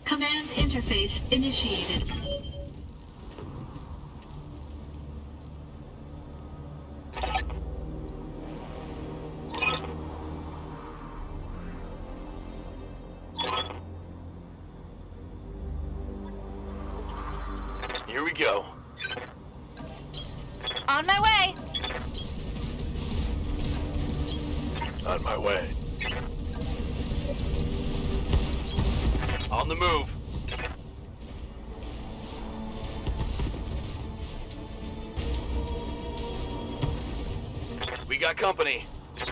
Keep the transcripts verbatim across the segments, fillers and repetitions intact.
Command interface initiated. Here we go. On my way. On my way. On the move. We got company.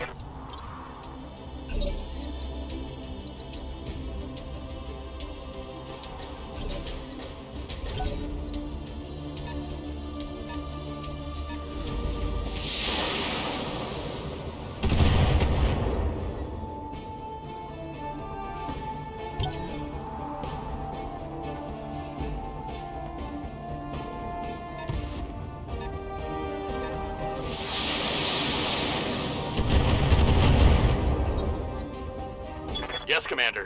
Yes, Commander.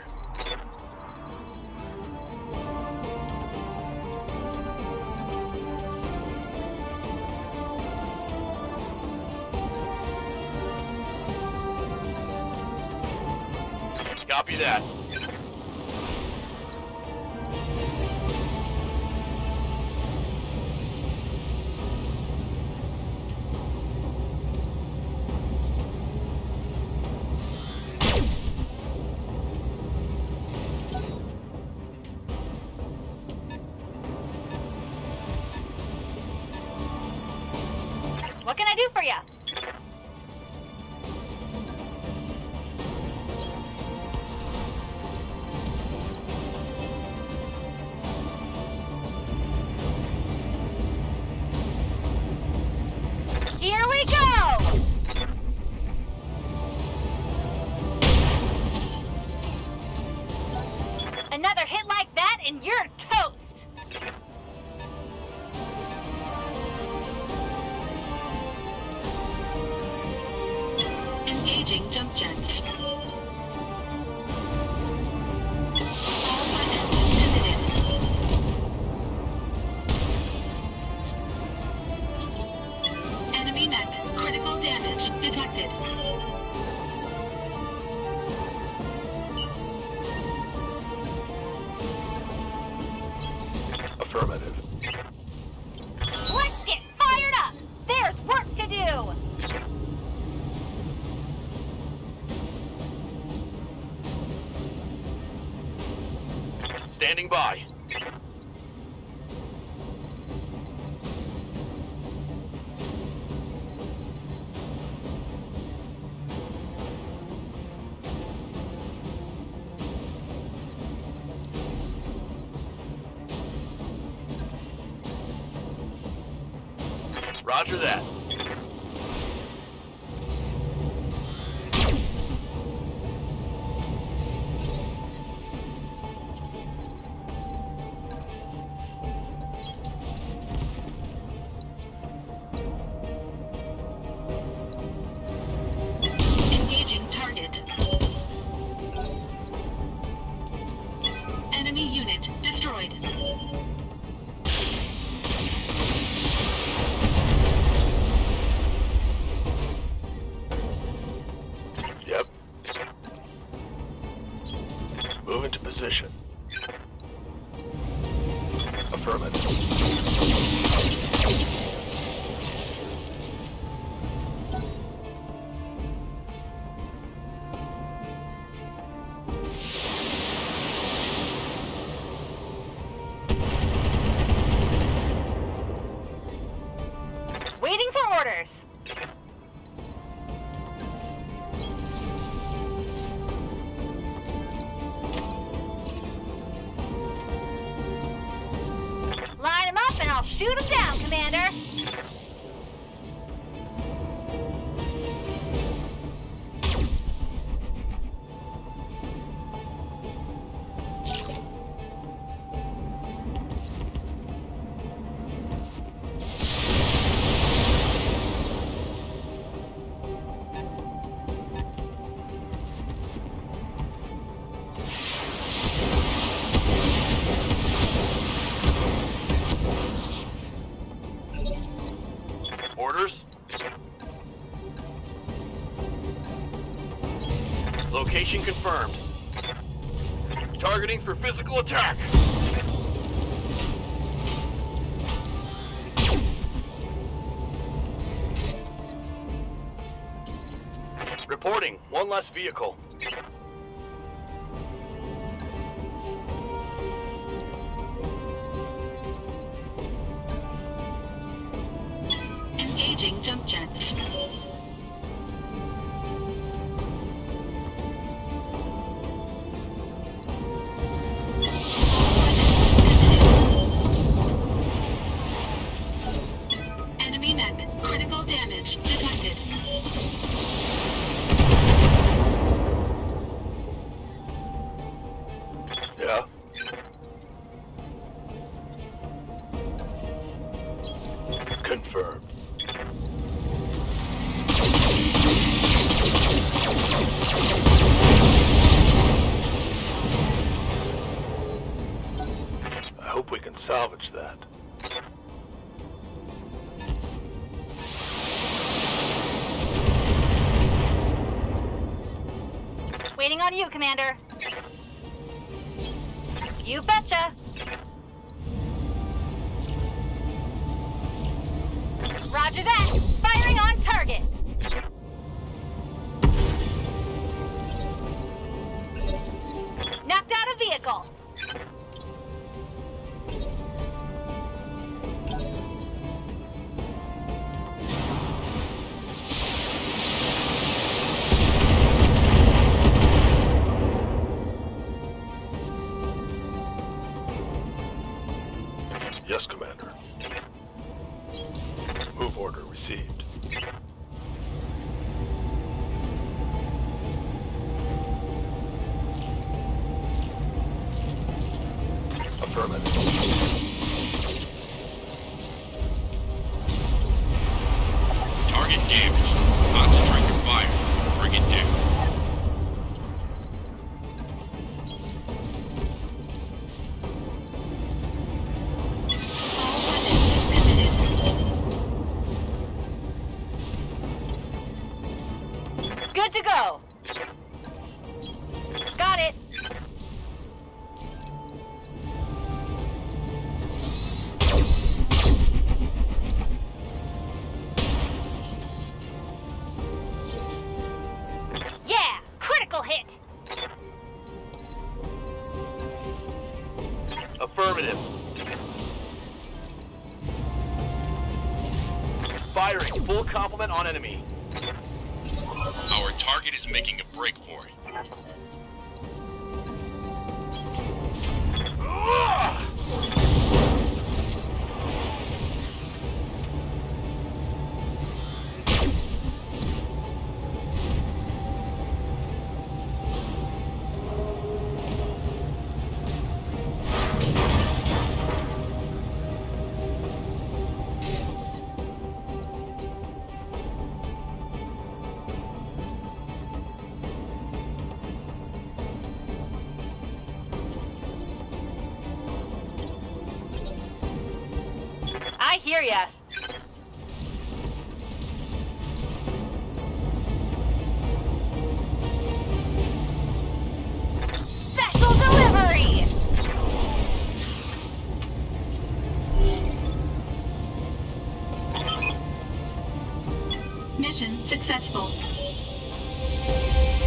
Copy that. What can I do for you? Here we go! Another hit like that and you're toast! Engaging jump jets. All weapons committed. Enemy mech. Critical damage detected. Affirmative. Let's get fired up! There's work to do! Standing by. Roger that. Engaging target. Enemy unit destroyed. Yep. Move into position. Affirmative. Waiting for orders. Line them up and I'll shoot them down, Commander. confirmed. Targeting for physical attack. Reporting, one less vehicle. Engaging jump jets. Enemy mech. Critical damage detected. Yeah. Confirmed. I hope we can salvage that. Waiting on you, Commander. You betcha. Roger that. Firing on target. Knocked out a vehicle. Yes, Commander. Move order received. Affirmative. Target damaged. Concentrate your fire. Bring it down. Good to go. Got it. Yeah, critical hit. Affirmative. Firing. Full complement on enemy. Our target is making a break for it. I hear ya. Special delivery! Mission successful.